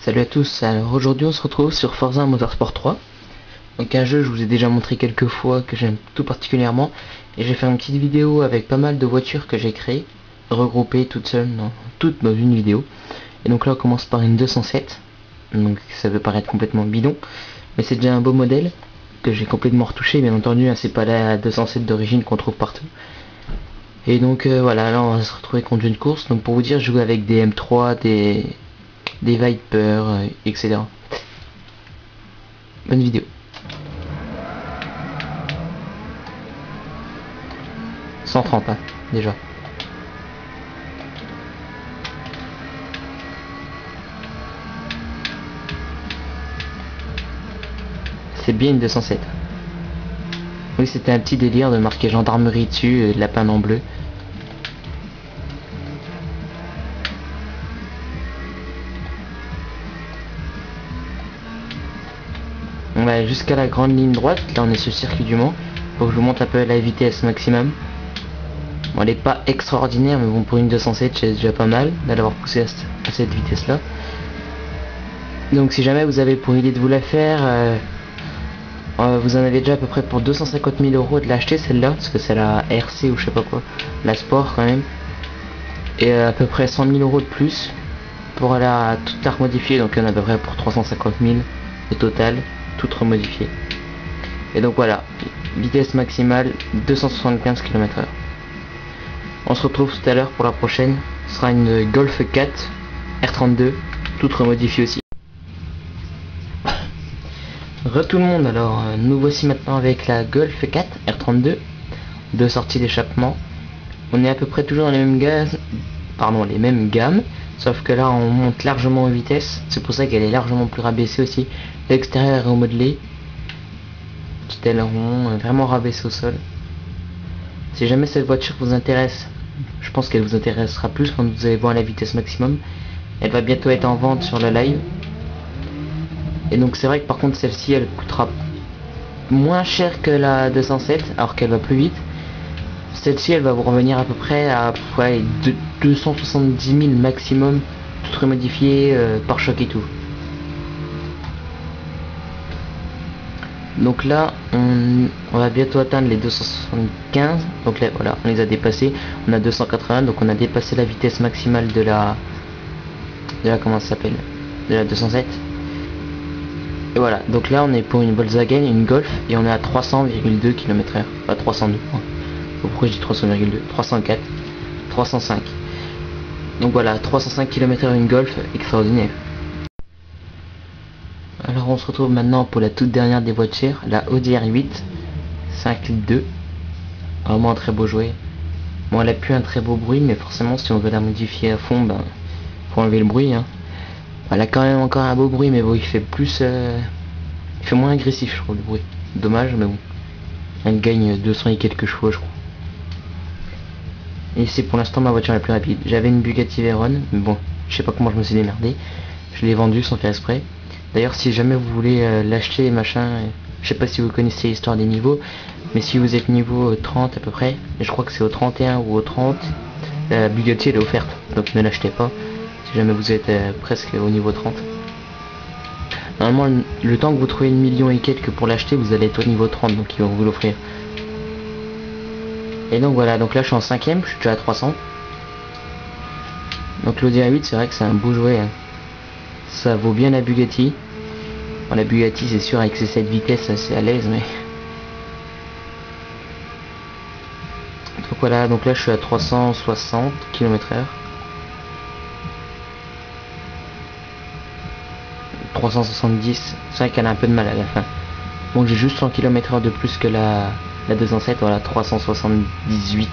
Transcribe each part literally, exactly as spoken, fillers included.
Salut à tous, alors aujourd'hui on se retrouve sur Forza Motorsport trois. Donc un jeu que je vous ai déjà montré quelques fois, que j'aime tout particulièrement. Et j'ai fait une petite vidéo avec pas mal de voitures que j'ai créées, regroupées toutes seules, dans, toutes dans une vidéo. Et donc là on commence par une deux cent sept. Donc ça peut paraître complètement bidon, mais c'est déjà un beau modèle que j'ai complètement retouché, bien entendu, hein, c'est pas la deux cent sept d'origine qu'on trouve partout. Et donc euh, voilà, là on va se retrouver contre une course. Donc pour vous dire, je joue avec des M trois, des, des Viper, euh, et cetera. Bonne vidéo. cent trente hein, déjà. C'est bien une deux cent sept. Oui, c'était un petit délire de marquer gendarmerie dessus et de la peindre en bleu. On va jusqu'à la grande ligne droite. Là on est sur le circuit du Mans. Faut que je vous montre un peu la vitesse maximum. Bon, elle est pas extraordinaire, mais bon, pour une deux cent sept c'est déjà pas mal d'avoir poussé à, à cette vitesse là. Donc si jamais vous avez pour idée de vous la faire, euh, euh, vous en avez déjà à peu près pour deux cent cinquante mille euros de l'acheter celle-là, parce que c'est la R C ou je sais pas quoi, la Sport quand même. Et euh, à peu près cent mille euros de plus pour la toute la remodifier, donc il y en a à peu près pour trois cent cinquante mille au total, toute remodifiée. Et donc voilà, vitesse maximale deux cent soixante-quinze kilomètres heure. On se retrouve tout à l'heure pour la prochaine. Ce sera une Golf quatre R trente-deux, toute remodifiée aussi. Re tout le monde, alors nous voici maintenant avec la Golf quatre R trente-deux, deux sorties d'échappement. On est à peu près toujours dans les mêmes gaz, pardon, les mêmes gammes, sauf que là on monte largement en vitesse. C'est pour ça qu'elle est largement plus rabaissée aussi. L'extérieur est remodelé, petit aileron vraiment rabaissé au sol. Si jamais cette voiture vous intéresse, je pense qu'elle vous intéressera plus quand vous allez voir la vitesse maximum. Elle va bientôt être en vente sur le live. Et donc c'est vrai que par contre celle-ci elle coûtera moins cher que la deux cent sept, alors qu'elle va plus vite. Celle-ci elle va vous revenir à peu près à ouais, deux cent soixante-dix mille maximum, tout remodifié, euh, par choc et tout. Donc là on, on va bientôt atteindre les deux cent soixante-quinze. Donc là voilà, on les a dépassés. On a deux cent quatre-vingts, donc on a dépassé la vitesse maximale de la de la comment ça s'appelle de la deux cent sept. Et voilà, donc là on est pour une Volkswagen, une Golf, et on est à trois cent virgule deux kilomètres heure. Pas trois cent deux. Hein. Pourquoi je dis trois cent virgule deux? trois cent quatre, trois cent cinq. Donc voilà, trois cent cinq kilomètres heure une Golf, extraordinaire. Alors on se retrouve maintenant pour la toute dernière des voitures, la Audi R huit cinq litres deux. Vraiment un très beau jouet. Bon, elle a plus un très beau bruit, mais forcément si on veut la modifier à fond, ben faut enlever le bruit. Hein. Elle a quand même encore un beau bruit, mais bon, il fait plus, euh, il fait moins agressif, je trouve, le bruit. Dommage, mais bon. Elle gagne deux cents et quelques chevaux, je crois. Et c'est pour l'instant ma voiture la plus rapide. J'avais une Bugatti Veyron, mais bon, je sais pas comment je me suis démerdé. Je l'ai vendue sans faire exprès. D'ailleurs, si jamais vous voulez euh, l'acheter, machin, euh, je sais pas si vous connaissez l'histoire des niveaux, mais si vous êtes niveau trente à peu près, et je crois que c'est au trente et un ou au trente, la Bugatti elle est offerte, donc ne l'achetez pas. Si jamais vous êtes euh, presque au niveau trente. Normalement le, le temps que vous trouvez une million et quelques pour l'acheter, vous allez être au niveau trente, donc ils vont vous l'offrir. Et donc voilà, donc là je suis en cinquième, je suis déjà à trois cents. Donc l'Audi R huit c'est vrai que c'est un beau jouet, hein. Ça vaut bien la Bugatti. Bon, la Bugatti c'est sûr avec ses sept vitesses c'est à l'aise, mais... Donc voilà, donc là je suis à trois cent soixante kilomètres heure. trois cent soixante-dix, c'est vrai qu'elle a un peu de mal à la fin. Bon, j'ai juste cent kilomètres heure de plus que la, la deux cent sept, voilà, trois cent soixante-dix-huit.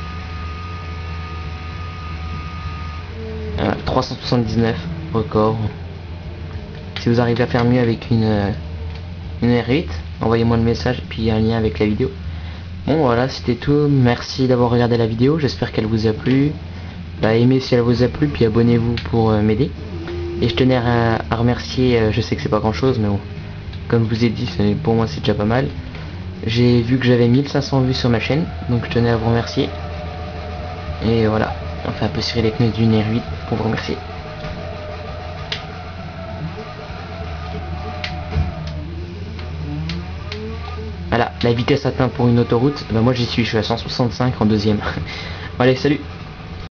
Voilà, trois cent soixante-dix-neuf, record. Si vous arrivez à faire mieux avec une, une R huit, envoyez-moi le message et puis un lien avec la vidéo. Bon voilà, c'était tout, merci d'avoir regardé la vidéo, j'espère qu'elle vous a plu. Bah, aimez si elle vous a plu, puis abonnez-vous pour euh, m'aider. Et je tenais à, à remercier, euh, je sais que c'est pas grand chose, mais bon, comme je vous ai dit, pour moi c'est déjà pas mal. J'ai vu que j'avais mille cinq cents vues sur ma chaîne, donc je tenais à vous remercier. Et voilà, on fait un peu cirer les pneus d'une R huit pour vous remercier. Voilà, la vitesse atteinte pour une autoroute, bah moi j'y suis, je suis à cent soixante-cinq en deuxième. Allez, salut.